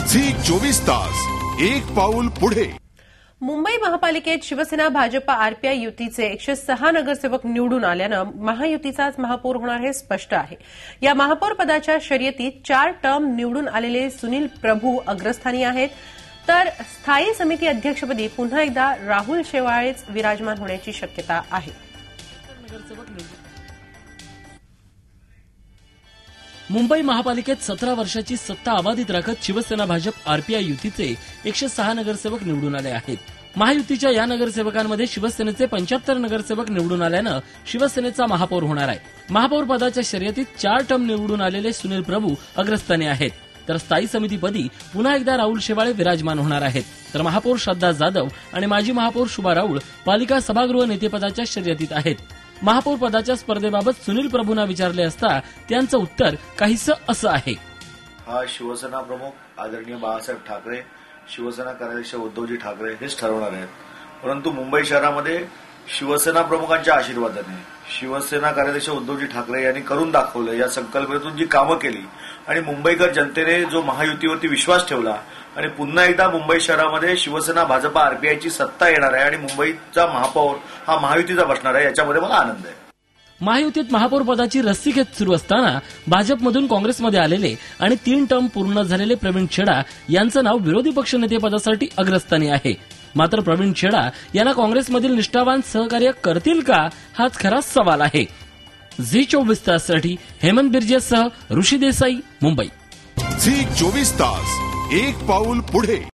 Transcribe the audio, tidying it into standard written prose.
Zee 24 Taas एक पाऊल पुढे। मुंबई महापालिकेत शिवसेना भाजप आरपीआय युतीचे 106 नगरसेवक निवडून आल्यानं महायुतीचाच महापौर होणार हे स्पष्ट आहे। या महापौर पदाच्या शर्यतीत 4 टर्म निवडून आलेले सुनील प्रभू अग्रस्थानी आहेत, तर स्थायी समिती अध्यक्षपदी पुन्हा एकदा राहुल शेवाळेच विराजमान होण्याची शक्यता आहे। मुंबई महापालिकेत 17 वर्षाची सत्ता अबाधित राखत शिवसेना भाजप आरपीआय युतीचे 106 नगरसेवक निवडून आले आहेत। महायुतीच्या या नगरसेवकांमध्ये शिवसेनेचे 75 नगरसेवक निवडून आल्यानं शिवसेनेचा महापौर होणार आहे। महापौर पदाच्या शर्यतीत 4 टर्म निवडून आलेले सुनील प्रभू अग्रस्थानी आहेत, तर स्थायी समितीपदी पुन्हा एकदा राहुल शेवाळे विराजमान होणार आहेत। तर महापौर श्रद्धा जाधव आणि माजी महापौर शुभा राऊळ पालिका सभागृह नेतेपदाच्या शर्यतीत आहेत। महापौर पदाच्या स्पर्धेबाबत सुनील प्रभूंना विचारले असता त्यांचं उत्तर काहीसं असं आहे। हा शिवसेना प्रमुख आदरणीय बाळासाहेब ठाकरे, शिवसेना कार्याध्यक्ष उद्धवजी ठाकरे हेच ठरवणार आहेत, परंतु मुंबई शहरामध्ये शिवसेना प्रमुखांच्या आशीर्वादाने शिवसेना कार्याध्यक्ष उद्धवजी ठाकरे यांनी करून दाखवलं। या संकल्पनेतून जी कामं केली आणि मुंबईकर जनतेने जो महायुतीवरती विश्वास ठेवला आणि पुन्हा एकदा मुंबई शहरामध्ये शिवसेना भाजप आरपीआयची सत्ता येणार आहे आणि मुंबईचा महापौर हा महायुतीचा बसणार आहे, याच्यामध्ये मला आनंद आहे। महायुतीत महापौर पदाची रस्सीखेच सुरू असताना भाजपमधून काँग्रेसमध्ये आलेले आणि 3 टर्म पूर्ण झालेले प्रवीण छेडा यांचं नाव विरोधी पक्षनेतेपदासाठी अग्रस्थानी आहे। मात्र प्रवीण छेडा यांना काँग्रेसमधील निष्ठावान सहकार्य करतील का, हाच खरा सवाल आहे। झी 24 ताससाठी हेमंत बिर्जेसह ऋषी देसाई, मुंबई। झी 24 तास एक पाऊल पुढे।